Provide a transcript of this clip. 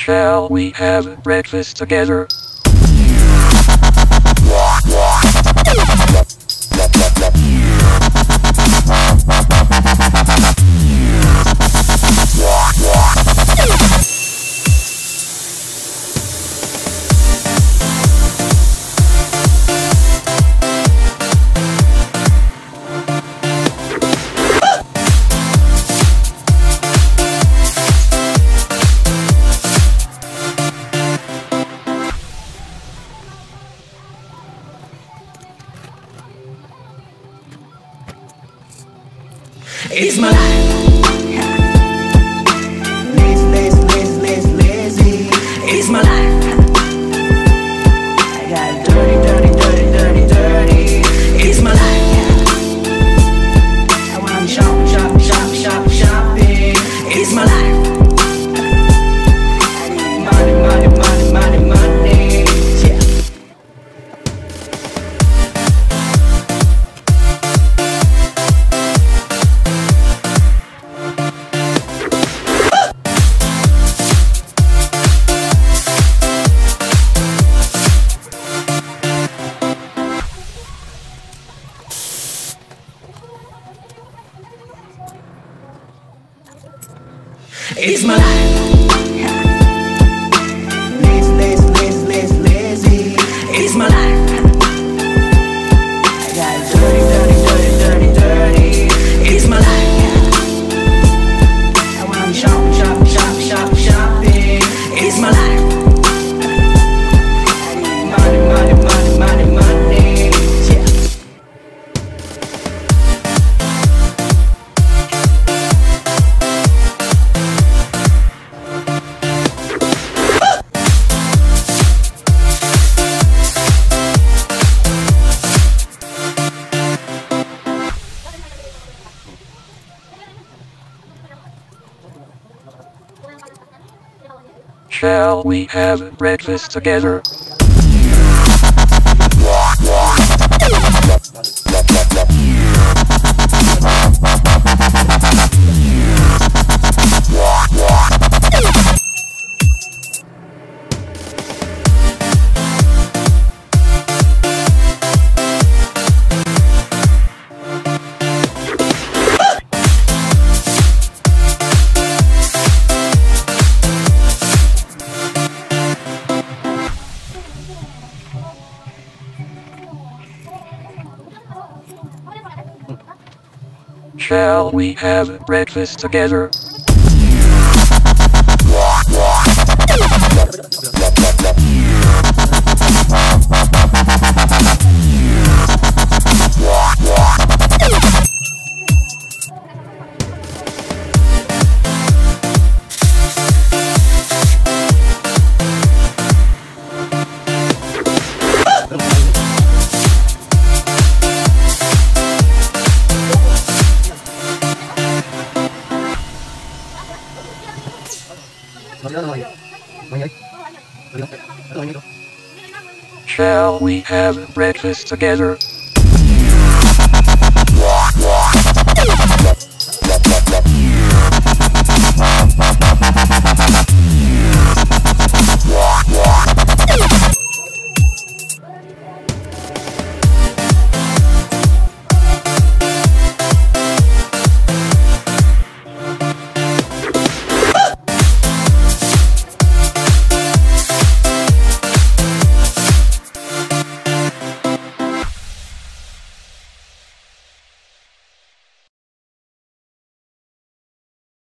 Shall we have breakfast together? It's my life. Lazy. It's my life. I got dirty. It's my life. I wanna shopping. It's my life. I need money. Yeah. It's my life. Lazy. It's my life. I got dirty. It's my life. I wanna shopping. It's my life. I need money. Yeah. Shall we have breakfast together? Shall we have breakfast together? Shall we have breakfast together?